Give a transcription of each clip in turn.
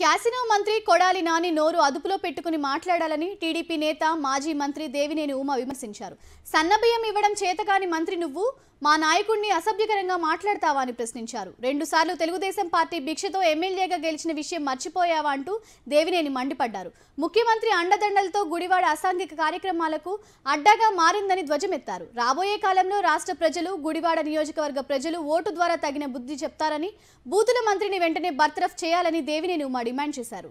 Casino మంత్రి కొడాలి నాని నోరు అదుపులో పెట్టుకుని మాట్లాడాలని టీడీపీ నేత మాజీ మంత్రి దేవినేని ఉమ విమర్శించారు. సన్నబియ్యం ఇవ్వడం చేతకాని మంత్రి నువ్వు మా నాయకుడిని అసభ్యకరంగా మాట్లాడతావా అని ప్రశ్నించారు. 2 సార్లు తెలుగుదేశం పార్టీ భిక్షతో ఎమ్మెల్యేగా గెలిచిన విషయం మర్చిపోయావా అంటూ దేవినేని మండిపడ్డారు. ముఖ్యమంత్రి అండదండలతో గుడివాడ అసాంఘిక కార్యక్రమాలకు అడ్డాగా మారిందని ధ్వజమెత్తారు. రాబోయే కాలంలో రాష్ట్ర ప్రజలు, గుడివాడ నియోజకవర్గ ప్రజలు ఓటు ద్వారా తగిన బుద్ధి చెప్తారని, బూతుల మంత్రిని వెంటనే బర్తరఫ్ చేయాలని దేవినేని ఉమ డిమాండ్ చేశారు.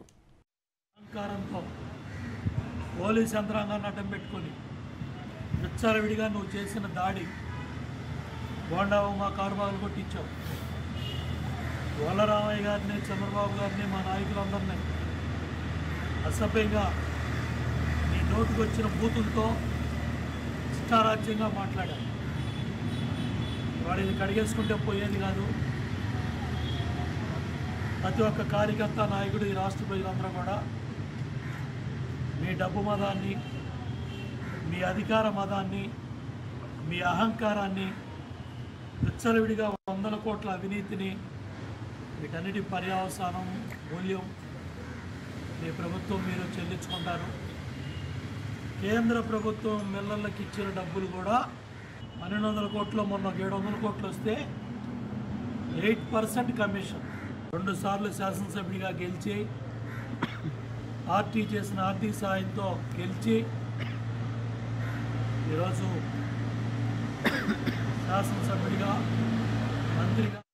పోలీస్ యంత్రాంగాన్ని అడ్డం పెట్టుకొని విచ్చలవిడిగా నువ్వు చేసిన దాడి, బోండావు మా కారుబాగులు కొట్టించావు. వల్లరామయ్య గారిని, చంద్రబాబు గారిని, మా నాయకులందరినీ అసభ్యంగా నీ నోటికి వచ్చిన బూతులతో ఇష్టారాజ్యంగా మాట్లాడారు. వాడు ఇది కడిగేసుకుంటే పోయేది కాదు. ప్రతి ఒక్క కార్యకర్త, నాయకుడు, ఈ రాష్ట్ర ప్రజలందరూ కూడా మీ డబ్బు మదాన్ని, మీ అధికార మదాన్ని, మీ అహంకారాన్ని, విచ్చలవిడిగా 100 కోట్ల అవినీతిని, వీటన్నిటి పర్యవసానం మూల్యం మీ ప్రభుత్వం మీరు చెల్లించుకుంటారు. కేంద్ర ప్రభుత్వం మిల్లర్లకు ఇచ్చిన డబ్బులు కూడా 1200 కోట్లు, మొన్న 700 కోట్లు వస్తే 8% కమిషన్. 2 సార్లు శాసనసభ్యుడిగా గెలిచి, పార్టీ చేసిన ఆర్థిక సాయంతో గెలిచి, ఈరోజు శాసనసభ్యుడిగా, మంత్రిగా